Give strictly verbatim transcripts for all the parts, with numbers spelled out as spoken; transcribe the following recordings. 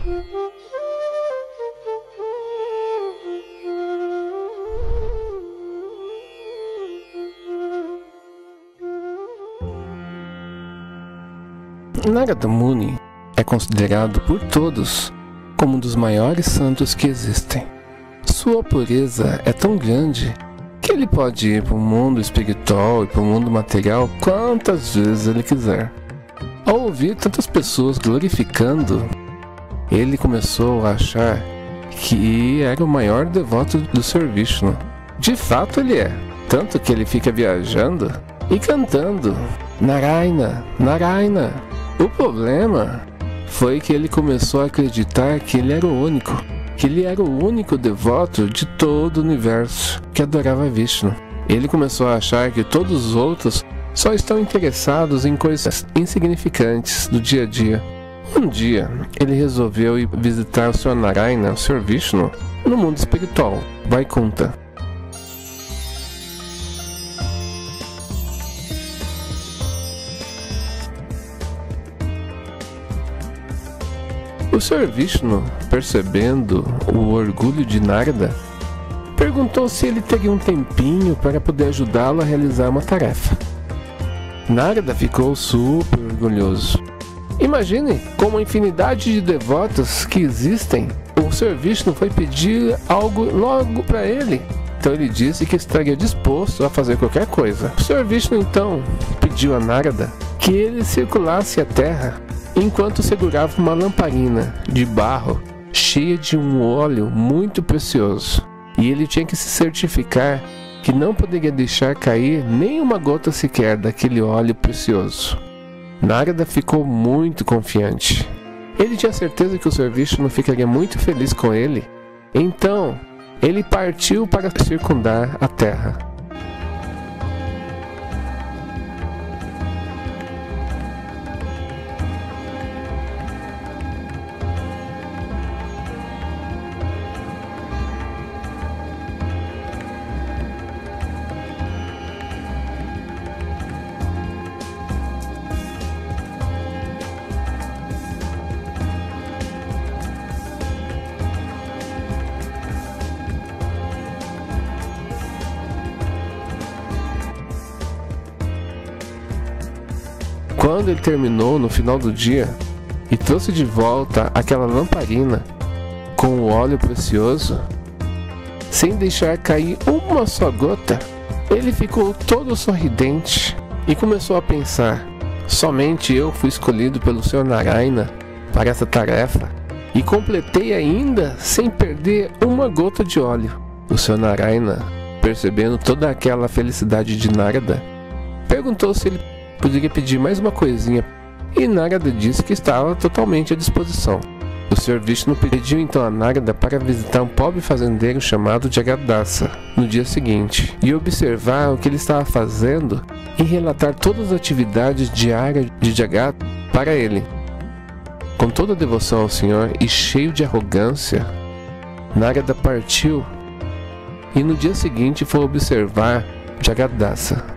Narada Muni é considerado por todos como um dos maiores santos que existem. Sua pureza é tão grande que ele pode ir para o mundo espiritual e para o mundo material quantas vezes ele quiser. Ao ouvir tantas pessoas glorificando, ele começou a achar que era o maior devoto do senhor Vishnu. De fato ele é, tanto que ele fica viajando e cantando Narayana, Narayana. O problema foi que ele começou a acreditar que ele era o único, que ele era o único devoto de todo o universo que adorava Vishnu. Ele começou a achar que todos os outros só estão interessados em coisas insignificantes do dia a dia. Um dia, ele resolveu ir visitar o senhor Narayana, o senhor Vishnu, no mundo espiritual, Vaikuntha. O senhor Vishnu, percebendo o orgulho de Narada, perguntou se ele teria um tempinho para poder ajudá-lo a realizar uma tarefa. Narada ficou super orgulhoso. Imagine como a infinidade de devotos que existem, o senhor Vishnu foi pedir algo logo para ele. Então ele disse que estaria disposto a fazer qualquer coisa. O senhor Vishnu então pediu a Narada que ele circulasse a terra enquanto segurava uma lamparina de barro cheia de um óleo muito precioso. E ele tinha que se certificar que não poderia deixar cair nem uma gota sequer daquele óleo precioso. Narada ficou muito confiante. Ele tinha certeza que o senhor Vishnu ficaria muito feliz com ele. Então, ele partiu para circundar a terra. Quando ele terminou no final do dia e trouxe de volta aquela lamparina com o óleo precioso, sem deixar cair uma só gota, ele ficou todo sorridente e começou a pensar: somente eu fui escolhido pelo senhor Narayana para essa tarefa e completei ainda sem perder uma gota de óleo. O senhor Narayana, percebendo toda aquela felicidade de Narada, perguntou se ele poderia pedir mais uma coisinha, e Narada disse que estava totalmente à disposição. O senhor Vishnu pediu então a Narada para visitar um pobre fazendeiro chamado Jagadasa no dia seguinte e observar o que ele estava fazendo e relatar todas as atividades diárias de Jagat para ele. Com toda a devoção ao senhor e cheio de arrogância, Narada partiu e no dia seguinte foi observar Jagadasa.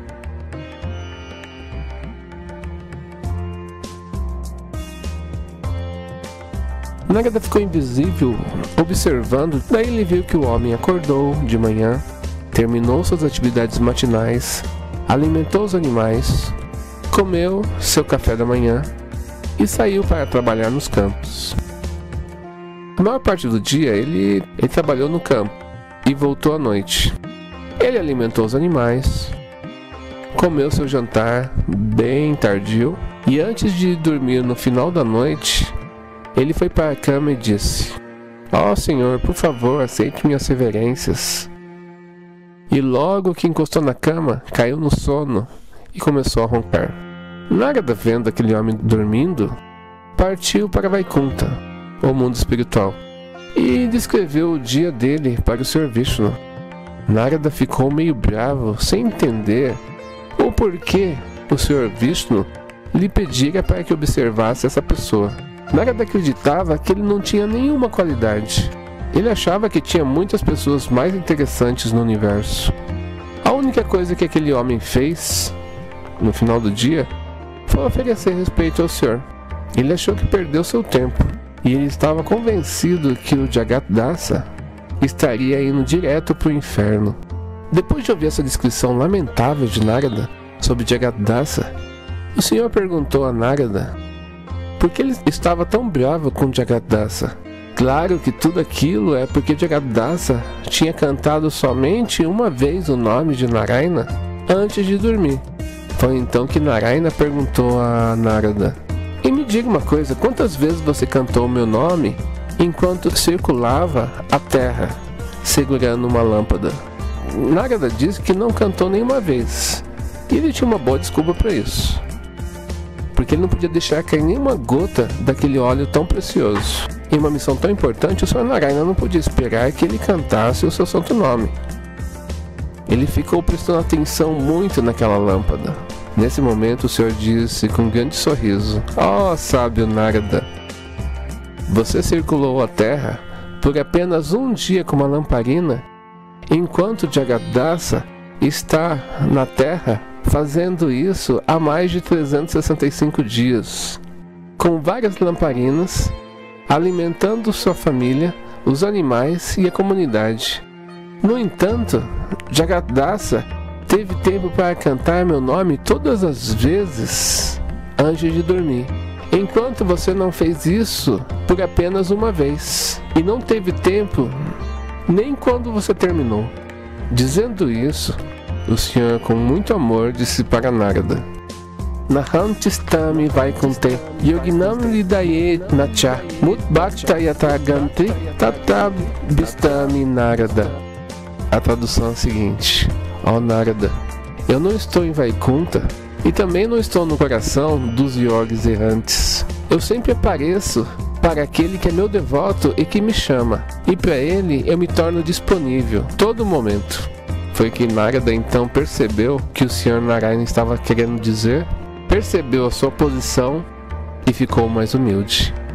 Narada ficou invisível, observando, daí ele viu que o homem acordou de manhã, terminou suas atividades matinais, alimentou os animais, comeu seu café da manhã e saiu para trabalhar nos campos. A maior parte do dia ele, ele trabalhou no campo e voltou à noite. Ele alimentou os animais, comeu seu jantar bem tardio e antes de dormir no final da noite, ele foi para a cama e disse: ó Senhor, por favor, aceite minhas reverências. E logo que encostou na cama, caiu no sono e começou a roncar. Narada, vendo aquele homem dormindo, partiu para Vaikuntha, o mundo espiritual, e descreveu o dia dele para o senhor Vishnu. Narada ficou meio bravo, sem entender o porquê o senhor Vishnu lhe pedira para que observasse essa pessoa. Narada acreditava que ele não tinha nenhuma qualidade. Ele achava que tinha muitas pessoas mais interessantes no universo. A única coisa que aquele homem fez, no final do dia, foi oferecer respeito ao senhor. Ele achou que perdeu seu tempo e ele estava convencido que o Jagaddasa estaria indo direto para o inferno. Depois de ouvir essa descrição lamentável de Narada sobre Jagaddasa, o Senhor perguntou a Narada por que ele estava tão bravo com Jagaddasa. Claro que tudo aquilo é porque Jagaddasa tinha cantado somente uma vez o nome de Narayana antes de dormir. Foi então que Narayana perguntou a Narada: e me diga uma coisa, quantas vezes você cantou o meu nome enquanto circulava a terra segurando uma lâmpada? Narada disse que não cantou nenhuma vez, e ele tinha uma boa desculpa para isso, porque ele não podia deixar cair nenhuma gota daquele óleo tão precioso. Em uma missão tão importante, o Senhor Narayana não podia esperar que ele cantasse o seu santo nome. Ele ficou prestando atenção muito naquela lâmpada. Nesse momento, o Senhor disse com um grande sorriso: ó sábio Narada, você circulou a terra por apenas um dia com uma lamparina, enquanto Jagaddasa está na terra fazendo isso há mais de trezentos e sessenta e cinco dias, com várias lamparinas, alimentando sua família, os animais e a comunidade. No entanto, Jagaddasa teve tempo para cantar meu nome todas as vezes antes de dormir, enquanto você não fez isso por apenas uma vez, e não teve tempo nem quando você terminou. Dizendo isso, o Senhor com muito amor disse para Narada: Nahantistami Vaikunte Yoginam Lidaye Nacha Mutbhakta Yatagantri Tatabistami Narada. A tradução é a seguinte: ó Narada, eu não estou em Vaikunta e também não estou no coração dos yogis errantes. Eu sempre apareço para aquele que é meu devoto e que me chama, e para ele eu me torno disponível todo momento. Foi que Narada então percebeu que o Senhor Narayana estava querendo dizer, percebeu a sua posição e ficou mais humilde.